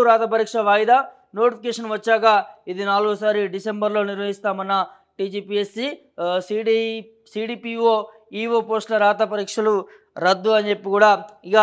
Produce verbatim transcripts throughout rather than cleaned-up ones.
రాత పరీక్ష వాయిదా, నోటిఫికేషన్ వచ్చాక ఇది నాలుగోసారి డిసెంబర్లో నిర్వహిస్తామన్న టీజీపీఎస్సీ. సిడి సిడిపిఓ ఈఓ పోస్టుల రాత పరీక్షలు రద్దు అని చెప్పి కూడా ఇక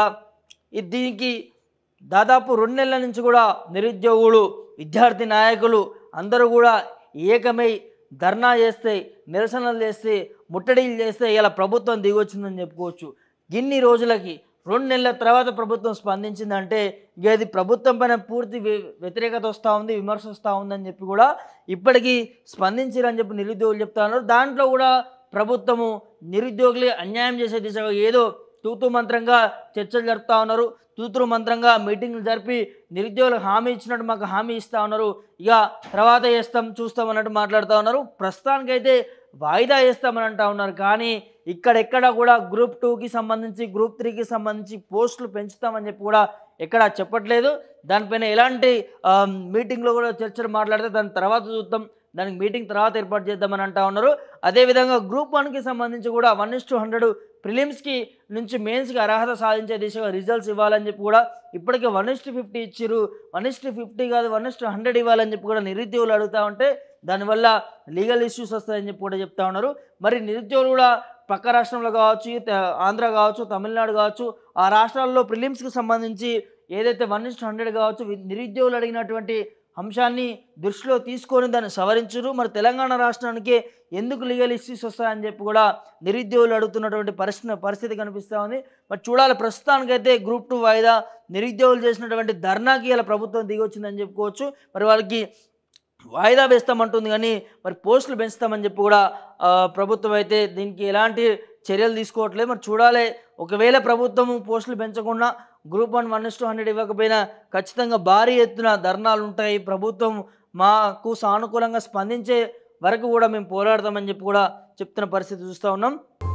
దీనికి దాదాపు రెండు నెలల నుంచి కూడా నిరుద్యోగులు, విద్యార్థి నాయకులు అందరూ కూడా ఏకమై ధర్నా చేస్తే, నిరసనలు చేస్తే, ముట్టడిలు చేస్తే ఇలా ప్రభుత్వం దిగొచ్చిందని చెప్పుకోవచ్చు. ఇన్ని రోజులకి రెండు నెలల తర్వాత ప్రభుత్వం స్పందించిందంటే ఇక ఇది ప్రభుత్వం పైన పూర్తి వ్యతిరేకత వస్తూ ఉంది, విమర్శ వస్తూ ఉందని చెప్పి కూడా ఇప్పటికీ స్పందించారని చెప్పి నిరుద్యోగులు చెప్తా ఉన్నారు. దాంట్లో కూడా ప్రభుత్వము నిరుద్యోగులు అన్యాయం చేసే దిశగా ఏదో తూతూ మంత్రంగా చర్చలు జరుపుతూ ఉన్నారు, తూతురు మంత్రంగా మీటింగ్లు జరిపి నిరుద్యోగులకు హామీ ఇచ్చినట్టు మాకు హామీ ఇస్తూ ఉన్నారు, ఇక తర్వాత చేస్తాం చూస్తాం అన్నట్టు మాట్లాడుతూ ఉన్నారు. ప్రస్తుతానికైతే వాయిదా వేస్తామని అంటూ ఉన్నారు. కానీ ఇక్కడెక్కడ కూడా గ్రూప్ టూకి సంబంధించి, గ్రూప్ త్రీకి సంబంధించి పోస్టులు పెంచుతామని చెప్పి కూడా ఎక్కడ చెప్పట్లేదు. దానిపైన ఎలాంటి మీటింగ్లో కూడా చర్చలు మాట్లాడితే దాని తర్వాత చూద్దాం, దానికి మీటింగ్ తర్వాత ఏర్పాటు చేద్దామని అంటూ ఉన్నారు. అదేవిధంగా గ్రూప్ వన్కి సంబంధించి కూడా వన్ ఇస్ టు హండ్రెడ్ ప్రిలిమ్స్కి నుంచి మెయిన్స్కి అర్హత సాధించే దిశగా రిజల్ట్స్ ఇవ్వాలని చెప్పి కూడా ఇప్పటికే వన్ ఇస్ టు ఫిఫ్టీ ఇచ్చిర్రు, వన్ ఇస్ టు ఫిఫ్టీ కాదు వన్ ఇస్ టు హండ్రెడ్ ఇవ్వాలని చెప్పి కూడా నిరుద్యోగులు అడుగుతూ ఉంటే దానివల్ల లీగల్ ఇష్యూస్ వస్తాయని చెప్పి కూడా చెప్తా ఉన్నారు. మరి నిరుద్యోగులు కూడా పక్క రాష్ట్రంలో కావచ్చు, ఆంధ్ర కావచ్చు, తమిళనాడు కావచ్చు, ఆ రాష్ట్రాల్లో ప్రిలిమ్స్కి సంబంధించి ఏదైతే వన్ ఇస్ టు హండ్రెడ్ కావచ్చు నిరుద్యోగులు అడిగినటువంటి అంశాన్ని దృష్టిలో తీసుకొని దాన్ని సవరించరు. మరి తెలంగాణ రాష్ట్రానికి ఎందుకు లీగల్ ఇష్యూస్ వస్తాయని చెప్పి కూడా నిరుద్యోగులు అడుగుతున్నటువంటి పరిస్థితి పరిస్థితి కనిపిస్తూ ఉంది. మరి చూడాలి. ప్రస్తుతానికైతే గ్రూప్ టూ వాయిదా, నిరుద్యోగులు చేసినటువంటి ధర్నాకి ఇలా ప్రభుత్వం దిగొచ్చిందని చెప్పుకోవచ్చు. మరి వాళ్ళకి వాయిదా వేస్తామంటుంది కానీ మరి పోస్టులు పెంచుతామని చెప్పి కూడా ప్రభుత్వం అయితే దీనికి ఎలాంటి చర్యలు తీసుకోవట్లేదు. మరి చూడాలి. ఒకవేళ ప్రభుత్వము పోస్టులు పెంచకుండా group one one is to hundred ఇవ్వకపోయినా ఖచ్చితంగా భారీ ఎత్తున ధర్నాలు ఉంటాయి. ప్రభుత్వం మాకు సానుకూలంగా స్పందించే వరకు కూడా మేము పోరాడతామని చెప్పి కూడా చెప్తున్న పరిస్థితి చూస్తూ ఉన్నాం.